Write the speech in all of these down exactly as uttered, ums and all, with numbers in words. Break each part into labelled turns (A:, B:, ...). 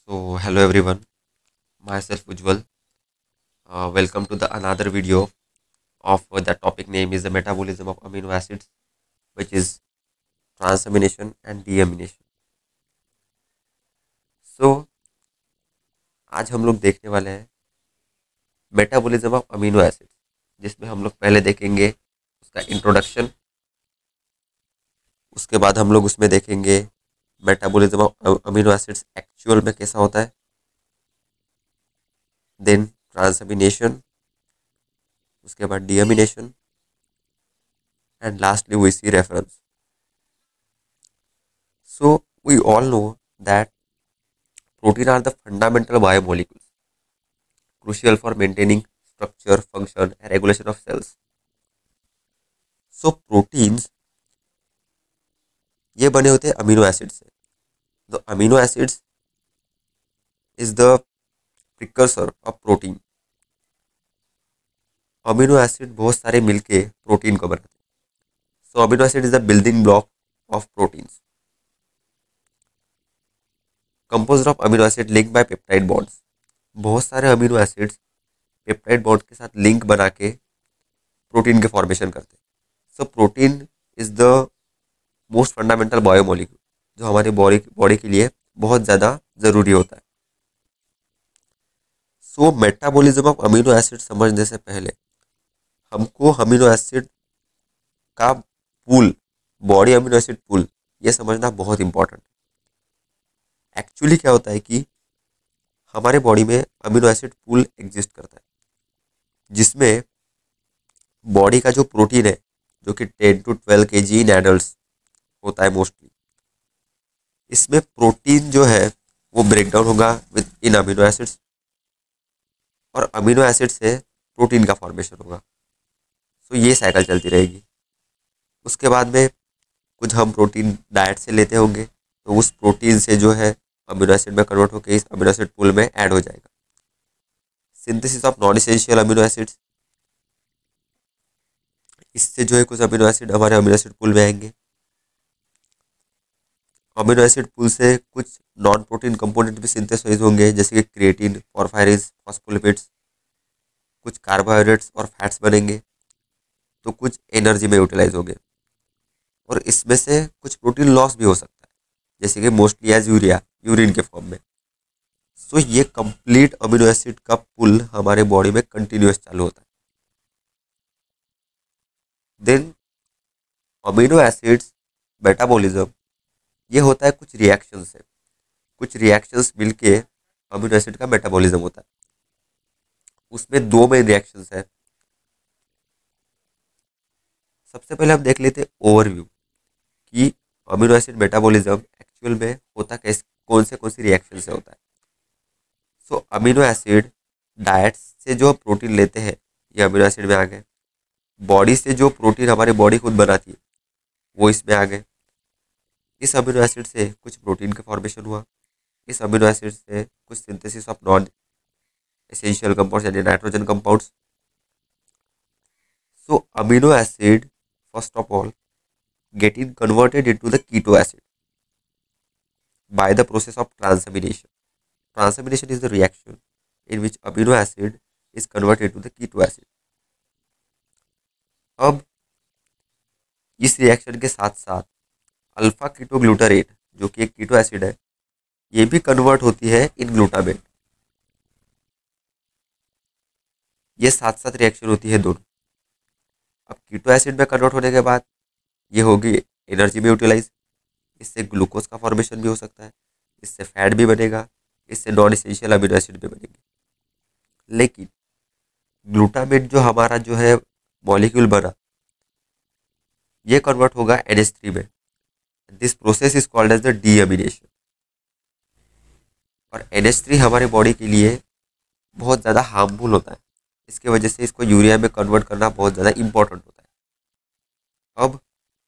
A: So, hello everyone, myself Ujjwal. Uh, welcome to the another video of uh, the topic name is the metabolism of amino acids, which is transamination and deamination. So, आज हम लोग देखने वाले हैं metabolism of amino acids, जिसमें हम लोग पहले देखेंगे उसका इंट्रोडक्शन। उसके बाद हम लोग उसमें देखेंगे metabolism of amino acids actual में कैसा होता है, देन ट्रांसअमीनेशन, उसके बाद deamination and lastly we see reference. So we all know that protein are the fundamental biomolecules crucial for maintaining structure, function and regulation of cells. So proteins ये बने होते हैं अमीनो एसिड से. The amino acids is the precursor of protein. Amino acid बहुत सारे मिलके protein को बनाते हैं. So amino acid is the building block of proteins. Composed of amino acid linked by peptide bonds. बहुत सारे अमीनो एसिड्स पेप्टाइड बॉन्ड के साथ लिंक बना के प्रोटीन के फॉर्मेशन करते हैं. So protein is the most fundamental biomolecule जो हमारी बॉडी बॉडी के लिए बहुत ज़्यादा ज़रूरी होता है. So metabolism of amino acid समझने से पहले हमको अमीनो एसिड का pool, body amino acid pool, ये समझना बहुत इंपॉर्टेंट है. एक्चुअली क्या होता है कि हमारे बॉडी में अमीनो एसिड पूल एग्जिस्ट करता है, जिसमें बॉडी का जो प्रोटीन है जो कि टेन टू ट्वेल्व के जी इन एडल्ट होता है मोस्टली, इसमें प्रोटीन जो है वो ब्रेक डाउन होगा विद इन अमीनो एसिड्स और अमीनो एसिड से प्रोटीन का फॉर्मेशन होगा. सो ये साइकिल चलती रहेगी. उसके बाद में कुछ हम प्रोटीन डाइट से लेते होंगे तो उस प्रोटीन से जो है अमीनो एसिड में कन्वर्ट होकर इस अमीनो एसिड पूल में ऐड हो जाएगा. Synthesis of non essential amino acids, इससे जो है कुछ अमीनो एसिड हमारे अमीनो एसिड पूल में आएंगे. अमीनो एसिड पूल से कुछ नॉन प्रोटीन कंपोनेंट भी सिंथेसाइज होंगे, जैसे कि क्रिएटिन, फॉस्फोराइज, फॉस्फोलिपिड्स. कुछ कार्बोहाइड्रेट्स और फैट्स बनेंगे तो कुछ एनर्जी में यूटिलाइज होंगे. और इसमें से कुछ प्रोटीन लॉस भी हो सकता है, जैसे कि मोस्टली एज यूरिया, यूरिन के फॉर्म में. सो so, ये कंप्लीट अमीनो एसिड का पुल हमारे बॉडी में कंटिन्यूस चालू होता है. देन अमीनो एसिड्स मेटाबॉलिज्म ये होता है कुछ रिएक्शन से. कुछ रिएक्शंस मिलके अमीनो एसिड का मेटाबॉलिज्म होता है. उसमें दो मेन रिएक्शंस है. सबसे पहले हम देख लेते हैं ओवरव्यू कि अमीनो एसिड मेटाबॉलिज्म एक्चुअल में होता कैसे, कौन से कौन सी रिएक्शन से होता है. सो अमीनो एसिड डाइट से जो प्रोटीन लेते हैं ये अमीनो एसिड में आ गए. बॉडी से जो प्रोटीन हमारी बॉडी खुद बनाती है वो इसमें आ गए. इस अमीनो एसिड से कुछ प्रोटीन का फॉर्मेशन हुआ. इस अमीनो एसिड से कुछ synthesis of non essential compounds यानी nitrogen compounds. So amino acid first of all getting converted into the keto acid by the process of transamination. Transamination is the reaction in which amino acid is converted to the keto acid. अब इस reaction के साथ साथ alpha ketoglutarate जो कि एक keto acid है ये भी कन्वर्ट होती है इन ग्लूटामेट. ये साथ साथ रिएक्शन होती है दोनों. अब कीटो एसिड में कन्वर्ट होने के बाद ये होगी एनर्जी में यूटिलाइज. इससे ग्लूकोज का फॉर्मेशन भी हो सकता है, इससे फैट भी बनेगा, इससे नॉन एसेंशियल अमीनो एसिड भी बनेंगे. लेकिन ग्लूटामेट जो हमारा जो है मॉलिक्यूल बना ये कन्वर्ट होगा एन एच थ्री में. This process is called as the deamination. और एन एच थ्री हमारे बॉडी के लिए बहुत ज़्यादा हार्मफुल होता है. इसके वजह से इसको यूरिया में कन्वर्ट करना बहुत ज़्यादा इंपॉर्टेंट होता है. अब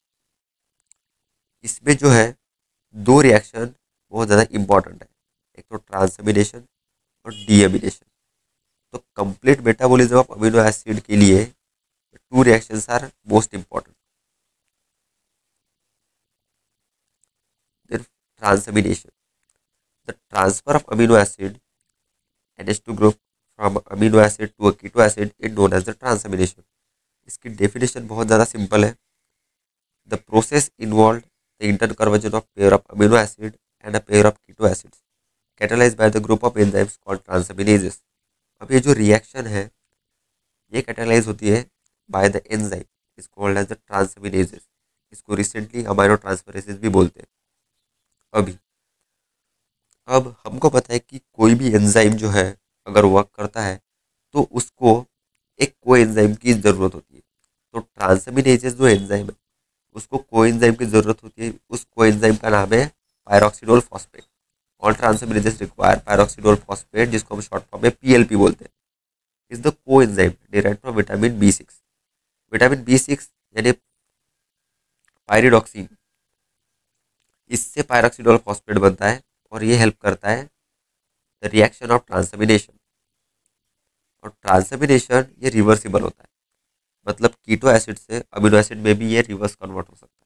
A: इसमें जो है दो रिएक्शन बहुत ज़्यादा इंपॉर्टेंट है, एक तो ट्रांसअमीनेशन और डीअमीनेशन. तो complete metabolism of amino acid के लिए two reactions are most important. Then transamination. The transfer of amino acid N H two group from amino acid to a keto acid is known as the transamination. इसकी definition बहुत ज़्यादा simple है. The process involved the interconversion of pair of amino acid and a pair of keto acids catalyzed by the group of enzymes called transaminases. अब ये जो reaction है ये catalyse होती है by the enzyme is called as the transaminases. इसको recently amino ट्रांसफरेसेस भी बोलते हैं. अभी अब हमको पता है कि कोई भी एंजाइम जो है अगर वर्क करता है तो उसको एक को एंजाइम की ज़रूरत होती है. तो ट्रांसमिनेजेस जो एंजाइम है उसको को एंजाइम की ज़रूरत होती है. उस को एंजाइम का नाम है pyridoxal phosphate. All transaminases require pyridoxal phosphate, जिसको हम शॉर्ट फॉर्म में पीएलपी बोलते हैं, is the coenzyme derived from vitamin B six. Vitamin B six यानी पायरिडॉक्सिन, इससे पायरोक्सिडोल फॉस्फेट बनता है और ये हेल्प करता है द रिएक्शन ऑफ ट्रांसमिनेशन. और ट्रांसमिनेशन ये रिवर्सिबल होता है, मतलब कीटो एसिड से अमीनो एसिड में भी ये रिवर्स कन्वर्ट हो सकता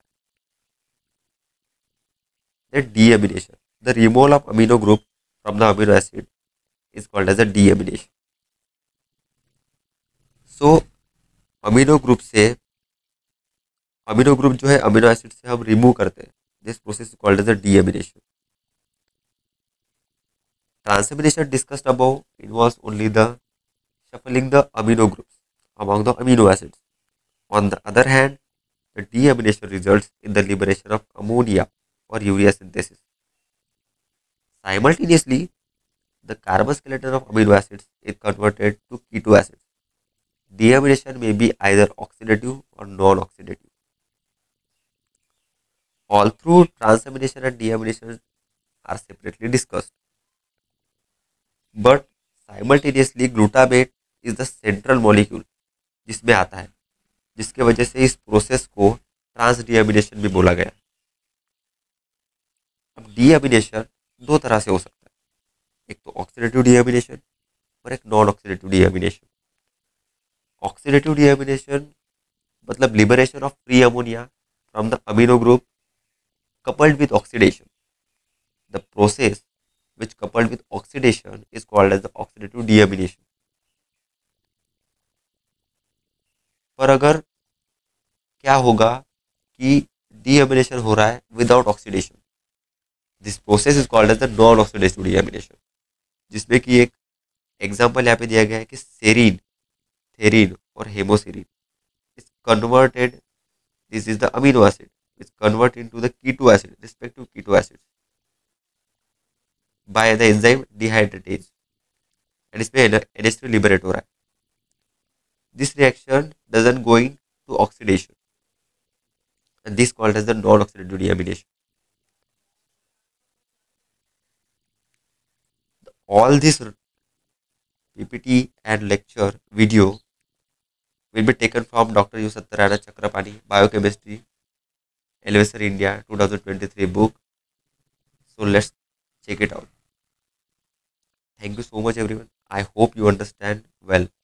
A: है. Deamination, the removal of amino group from the amino acid is called as a deamination. So amino group से अमीनो ग्रुप जो है अमीनो एसिड से हम रिमूव करते हैं. This process is called as a deamination. Transamination discussed above involves only the shuffling the amino groups among the amino acids. On the other hand, the deamination results in the liberation of ammonia or urea synthesis. Simultaneously, the carbon skeleton of amino acids is converted to keto acids. Deamination may be either oxidative or non-oxidative. Although transamination and deamination are separately discussed, but simultaneously glutamate is the central molecule जिसमें आता है, जिसके वजह से इस process को trans deamination भी बोला गया. अब डीएमिनेशन दो तरह से हो सकता है, एक तो ऑक्सीडेटिव डीएमिनेशन और एक non oxidative deamination. Oxidative deamination मतलब liberation of free ammonia from the amino group coupled with oxidation. The process which coupled with oxidation is called as the oxidative deamination. पर अगर क्या होगा कि डीएमिनेशन हो रहा है without oxidation, this process is called as the non oxidative deamination. जिसमें कि एक एग्जांपल यहाँ पे दिया गया है कि सेरीन, थेरीन और homoserine is converted, this is the amino acid is convert into the keto acid, respective keto acid by the enzyme dehydratase, and इसमें एन एच थ्री लिबरेट हो रहा है. This reaction doesn't going to oxidation, and this called as the non-oxidative deamination. All this P P T and lecture video will be taken from Doctor U. Satyanarayana Chakrapani, Biochemistry, Elevation India twenty twenty-three book. So let's check it out. Thank you so much everyone. I hope you understand well.